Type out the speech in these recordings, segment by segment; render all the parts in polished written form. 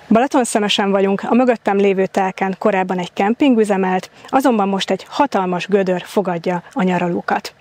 Balatonszemesen vagyunk, a mögöttem lévő telken korábban egy kemping üzemelt, azonban most egy hatalmas gödör fogadja a nyaralókat.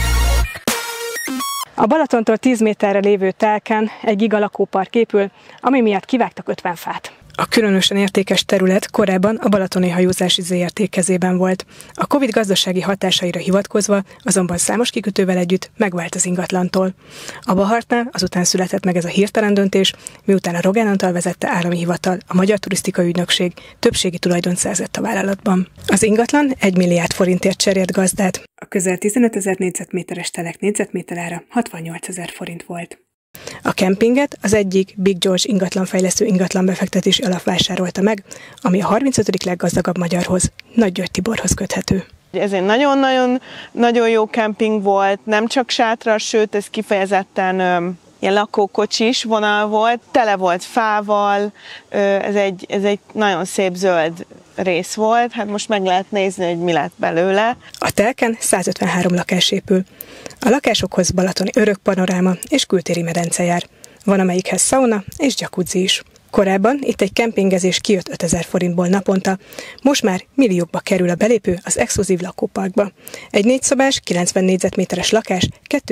A Balatontól 10 méterre lévő telken egy gigalakópark épül, ami miatt kivágtak 50 fát. A különösen értékes terület korábban a Balatoni Hajózási ZRT kezében volt. A Covid gazdasági hatásaira hivatkozva azonban számos kikötővel együtt megvált az ingatlantól. A Bahartnál azután született meg ez a hirtelen döntés, miután a Rogán Antal vezette állami hivatal, a Magyar Turisztikai Ügynökség többségi tulajdont szerzett a vállalatban. Az ingatlan 1 milliárd forintért cserélt gazdát. A közel 15 000 négyzetméteres telek négyzetméterára 68 000 forint volt. A kempinget az egyik Big George ingatlanfejlesztő ingatlanbefektetési alap vásárolta meg, ami a 35. leggazdagabb magyarhoz, Nagy György Tiborhoz köthető. Ez egy nagyon jó kemping volt, nem csak sátras, sőt ez kifejezetten ilyen lakókocsis vonal volt, tele volt fával, ez egy nagyon szép zöld rész volt, hát most meg lehet nézni, hogy mi lett belőle. A telken 153 lakás épül. A lakásokhoz balatoni örök panoráma és kültéri medence jár. Van amelyikhez szauna és jacuzzi is. Korábban itt egy kempingezés kijött 5000 forintból naponta, most már milliókba kerül a belépő az exkluzív lakóparkba. Egy 4 szobás, 90 négyzetméteres lakás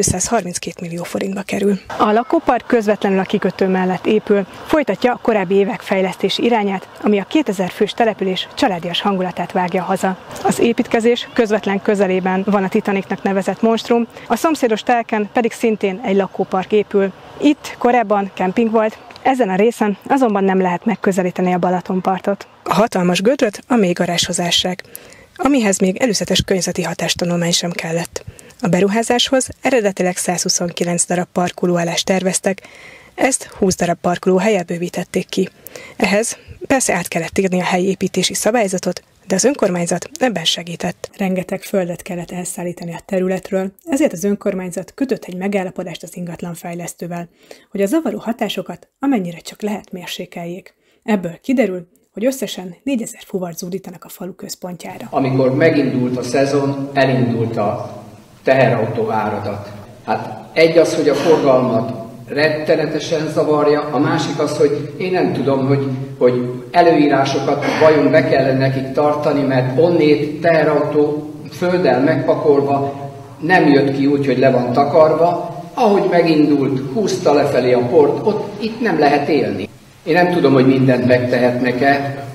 232 millió forintba kerül. A lakópark közvetlenül a kikötő mellett épül, folytatja a korábbi évek fejlesztési irányát, ami a 2000 fős település családias hangulatát vágja haza. Az építkezés közvetlen közelében van a Titanicnak nevezett monstrum, a szomszédos telken pedig szintén egy lakópark épül. Itt korábban kemping volt, ezen a részen azonban nem lehet megközelíteni a Balatonpartot. A hatalmas gödröt a mélygarázshoz ássák, amihez még előzetes környezeti hatástanulmány sem kellett. A beruházáshoz eredetileg 129 darab parkolóállást terveztek, ezt 20 darab parkolóhellyel bővítették ki. Ehhez persze át kellett írni a helyi építési szabályzatot, de az önkormányzat ebben segített. Rengeteg földet kellett elszállítani a területről, ezért az önkormányzat kötött egy megállapodást az ingatlanfejlesztővel, hogy a zavaró hatásokat amennyire csak lehet mérsékeljék. Ebből kiderül, hogy összesen 4000 fuvart zúdítanak a falu központjára. Amikor megindult a szezon, elindult a teherautó áradat. Hát egy az, hogy a forgalmat rettenetesen zavarja, a másik az, hogy én nem tudom, hogy előírásokat vajon be kellene nekik tartani, mert onnét teherautó földdel megpakolva nem jött ki úgy, hogy le van takarva, ahogy megindult, húzta lefelé a port, itt nem lehet élni. Én nem tudom, hogy mindent megtehetnek-e,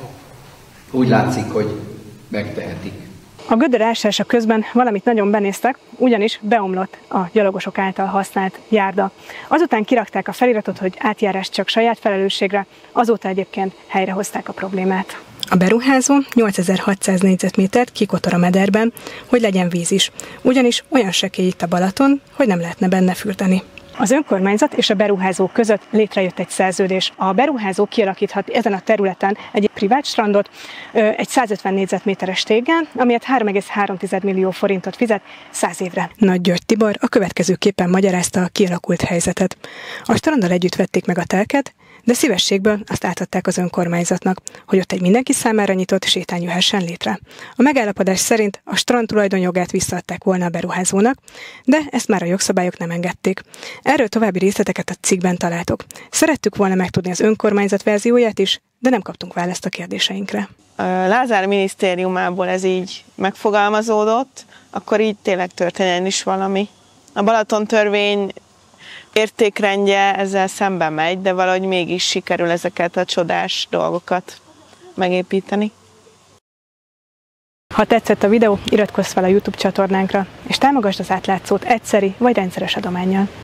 úgy látszik, hogy megtehetik. A gödör ásása közben valamit nagyon benéztek, ugyanis beomlott a gyalogosok által használt járda. Azután kirakták a feliratot, hogy átjárás csak saját felelősségre, azóta egyébként helyrehozták a problémát. A beruházó 8600 négyzetmétert kikotor a mederben, hogy legyen víz is, ugyanis olyan sekély itt a Balaton, hogy nem lehetne benne fürdeni. Az önkormányzat és a beruházó között létrejött egy szerződés. A beruházó kialakíthat ezen a területen egy privát strandot, egy 150 négyzetméteres téggel, amiért 3,3 millió forintot fizet 100 évre. Nagy György Tibor a következőképpen magyarázta a kialakult helyzetet. A stranddal együtt vették meg a telket, de szívességből azt átadták az önkormányzatnak, hogy ott egy mindenki számára nyitott sétány jöhessen létre. A megállapodás szerint a strand tulajdonjogát visszaadták volna a beruházónak, de ezt már a jogszabályok nem engedték. Erről további részleteket a cikkben találtok. Szerettük volna megtudni az önkormányzat verzióját is, de nem kaptunk választ a kérdéseinkre. A Lázár minisztériumából ez így megfogalmazódott, akkor így tényleg történjen is valami. A Balaton törvény értékrendje ezzel szembe megy, de valahogy mégis sikerül ezeket a csodás dolgokat megépíteni. Ha tetszett a videó, iratkozz fel a YouTube csatornánkra, és támogasd az átlátszót egyszeri vagy rendszeres adománnyal.